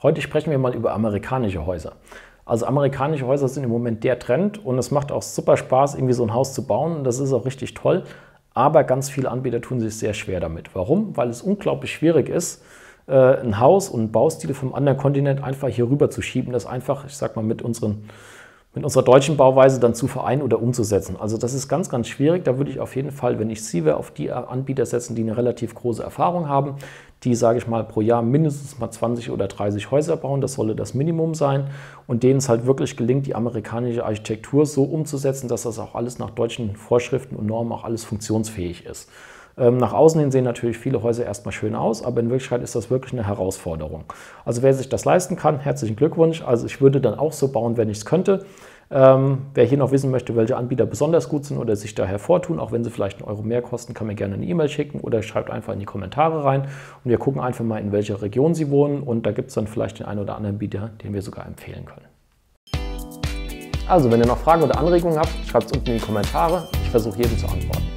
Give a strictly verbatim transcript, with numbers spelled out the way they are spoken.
Heute sprechen wir mal über amerikanische Häuser. Also amerikanische Häuser sind im Moment der Trend und es macht auch super Spaß, irgendwie so ein Haus zu bauen. Und das ist auch richtig toll. Aber ganz viele Anbieter tun sich sehr schwer damit. Warum? Weil es unglaublich schwierig ist, ein Haus und einen Baustil vom anderen Kontinent einfach hier rüber zu schieben, das einfach, ich sag mal, mit unseren mit unserer deutschen Bauweise dann zu vereinen oder umzusetzen. Also das ist ganz, ganz schwierig. Da würde ich auf jeden Fall, wenn ich Sie wäre, auf die Anbieter setzen, die eine relativ große Erfahrung haben, die, sage ich mal, pro Jahr mindestens mal zwanzig oder dreißig Häuser bauen. Das solle das Minimum sein. Und denen es halt wirklich gelingt, die amerikanische Architektur so umzusetzen, dass das auch alles nach deutschen Vorschriften und Normen auch alles funktionsfähig ist. Nach außen hin sehen natürlich viele Häuser erstmal schön aus, aber in Wirklichkeit ist das wirklich eine Herausforderung. Also wer sich das leisten kann, herzlichen Glückwunsch. Also ich würde dann auch so bauen, wenn ich es könnte. Ähm, wer hier noch wissen möchte, welche Anbieter besonders gut sind oder sich da hervortun, auch wenn sie vielleicht einen Euro mehr kosten, kann mir gerne eine E-Mail schicken oder schreibt einfach in die Kommentare rein und wir gucken einfach mal, in welcher Region Sie wohnen und da gibt es dann vielleicht den einen oder anderen Anbieter, den wir sogar empfehlen können. Also wenn ihr noch Fragen oder Anregungen habt, schreibt es unten in die Kommentare. Ich versuche jedem zu antworten.